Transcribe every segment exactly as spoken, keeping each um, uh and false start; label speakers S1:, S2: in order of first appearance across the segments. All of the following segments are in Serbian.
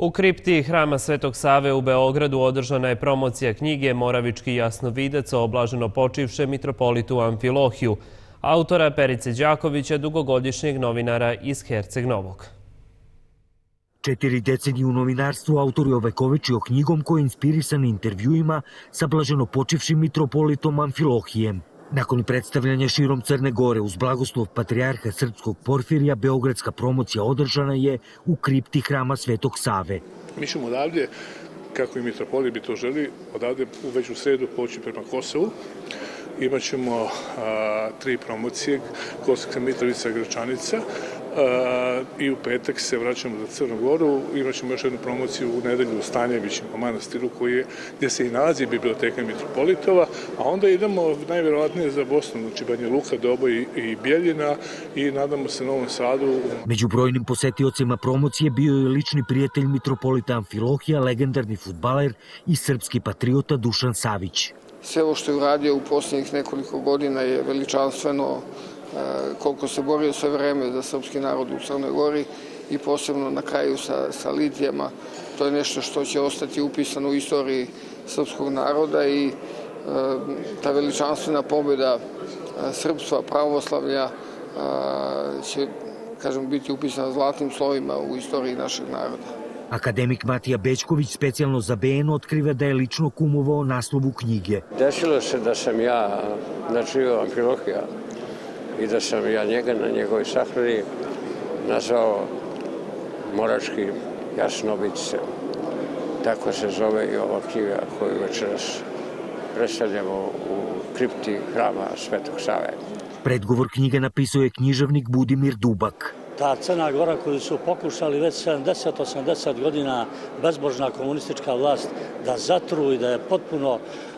S1: U kripti Hrama Svetog Save u Beogradu održana je promocija knjige Moravički jasnovidac o blaženopočivšem mitropolitu Amfilohiju, autora Perice Đakovića, dugogodišnjeg novinara iz Herceg Novog.
S2: Četiri decenije u novinarstvu autor je ovekovečio knjigom koja je inspirisana intervjuima sa blaženopočivšim mitropolitom Amfilohijem. Nakon predstavljanja širom Crne Gore uz blagoslov patrijarha srpskog Porfirija, beogradska promocija održana je u kripti Hrama Svetog Save.
S3: Mi ćemo odavde, kako i mitropolit bi to želi, odavde u već u sredu poći prema Kosovu. Imaćemo a, tri promocije, Kosovska Mitrovica, Gračanica, a, i u petak se vraćamo za Crnu Goru. Imaćemo još jednu promociju u nedelju u Stanjevićima manastiru, koji je, gdje se i nalazi biblioteka mitropolitova, a onda idemo najvjerovatnije za Bosnu, znači Banja Luka, Doboj i, i Bjeljina, i nadamo se Novom Sadu.
S2: Među brojnim posetiocima promocije bio je lični prijatelj mitropolita Amfilohija, legendarni fudbaler i srpski patriota Dušan Savić.
S4: Sve ovo što je uradio u posljednjih nekoliko godina je veličanstveno, koliko se borio sve vreme za srpski narod u Crnoj Gori i posebno na kraju sa, sa Litijama. To je nešto što će ostati upisano u istoriji srpskog naroda i e, ta veličanstvena pobjeda srpstva, pravoslavlja e, će, kažem, biti upisana zlatnim slovima u istoriji našeg naroda.
S2: Akademik Matija Bećković specijalno za B N otkriva da je lično kumovao naslovu knjige.
S5: Desilo se da sam ja načio Amfilohija i da sam ja njega na njegovoj sahrani nazvao Morački jasnovidac. Tako se zove i ova knjiga koju večeras predstavljamo u kripti Hrama Svetog Save.
S2: Predgovor knjige napisao je književnik Budimir Dubak.
S6: Ta Crna Gora koju su pokušali već sedamdeset osamdeset godina bezbožna komunistička vlast da zatru i da je potpuno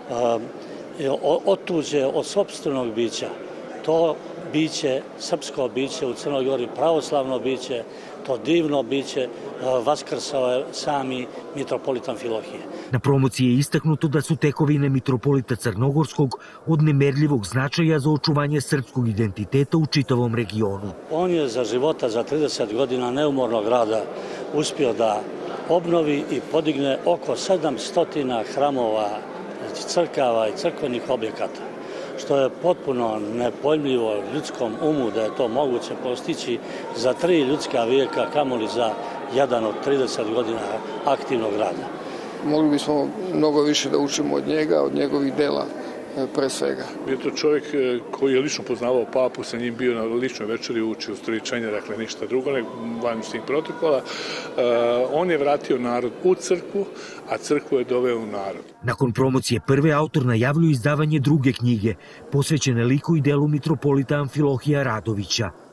S6: uh, otuđe od sopstvenog bića. To biće, srpsko biće u Crnoj Gori, pravoslavno biće, to divno biće, uh, vaskrsao je sami mitropolit Amfilohije.
S2: Na promociji je istaknuto da su tekovine mitropolita Crnogorskog od nemerljivog značaja za očuvanje srpskog identiteta u čitavom regionu.
S6: On je za života za trideset godina neumornog rada uspio da obnovi i podigne oko sedamsto hramova, crkava i crkvenih objekata, što je potpuno nepojmljivo ljudskom umu da je to moguće postići za tri ljudska vijeka, kamoli za jedan od trideset godina aktivnog rada.
S4: Mogli bismo mnogo više da učimo od njega, od njegovih dela pre svega.
S3: Bio to čovjek koji je lično poznavao papu, sa njim bio na ličnoj večeri, učio ustoličenje, dakle ništa drugo, nego van svih protokola. On je vratio narod u crkvu, a crkvu je doveo u narod.
S2: Nakon promocije prve, autor najavljuje izdavanje druge knjige, posvećene liku i delu mitropolita Amfilohija Radovića.